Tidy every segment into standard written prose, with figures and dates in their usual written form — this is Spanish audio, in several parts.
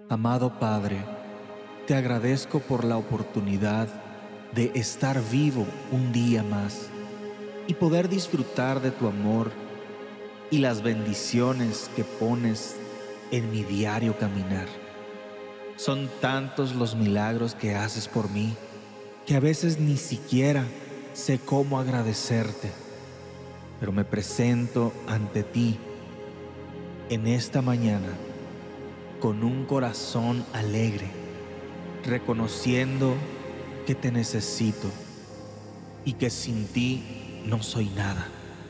Amado Padre, te agradezco por la oportunidad de estar vivo un día más y poder disfrutar de tu amor y las bendiciones que pones en mi diario caminar. Son tantos los milagros que haces por mí que a veces ni siquiera sé cómo agradecerte, pero me presento ante ti en esta mañana con un corazón alegre, reconociendo que te necesito y que sin ti no soy nada.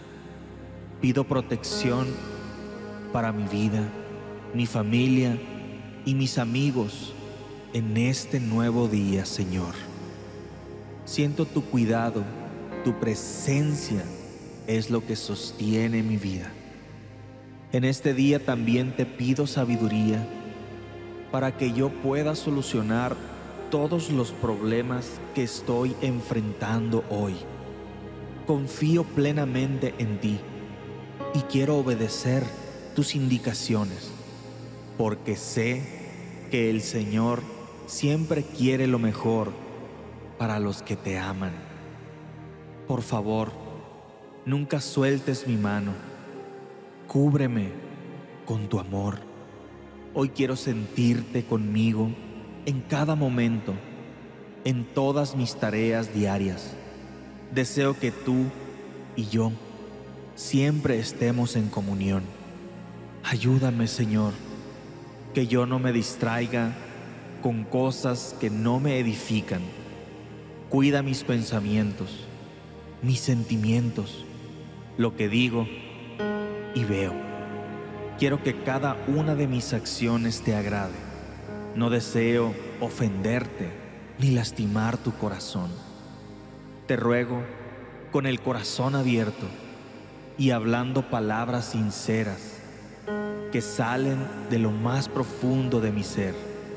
Pido protección para mi vida, mi familia y mis amigos en este nuevo día, Señor. Siento tu cuidado, tu presencia es lo que sostiene mi vida. En este día también te pido sabiduría para que yo pueda solucionar todos los problemas que estoy enfrentando hoy. Confío plenamente en ti y quiero obedecer tus indicaciones, porque sé que el Señor siempre quiere lo mejor para los que te aman. Por favor, nunca sueltes mi mano. Cúbreme con tu amor. Hoy quiero sentirte conmigo en cada momento, en todas mis tareas diarias. Deseo que tú y yo siempre estemos en comunión. Ayúdame, Señor, que yo no me distraiga con cosas que no me edifican. Cuida mis pensamientos, mis sentimientos, lo que digo y veo. Quiero que cada una de mis acciones te agrade. No deseo ofenderte ni lastimar tu corazón. Te ruego con el corazón abierto y hablando palabras sinceras que salen de lo más profundo de mi ser.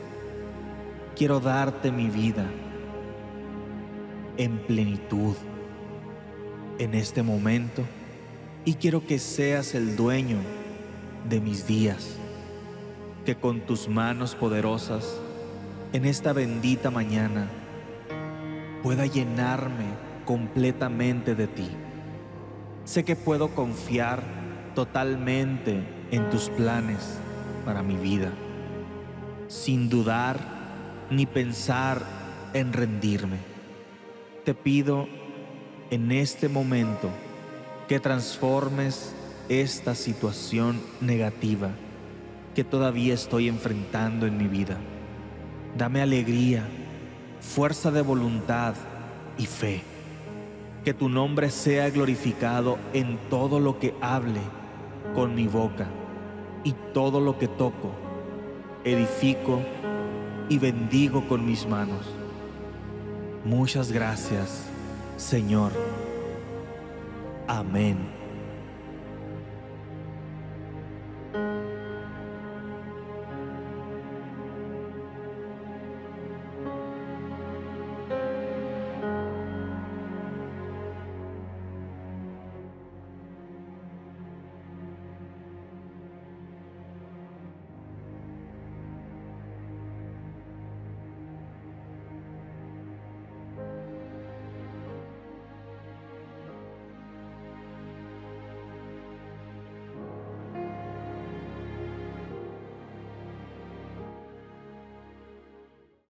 Quiero darte mi vida en plenitud en este momento y quiero que seas el dueño de mis días, que con tus manos poderosas en esta bendita mañana pueda llenarme completamente de ti. Sé que puedo confiar totalmente en tus planes para mi vida, sin dudar ni pensar en rendirme. Te pido en este momento que transformes esta situación negativa que todavía estoy enfrentando en mi vida. Dame alegría, fuerza de voluntad y fe. Que tu nombre sea glorificado en todo lo que hable con mi boca y todo lo que toco, edifico y bendigo con mis manos. Muchas gracias, Señor. Amén.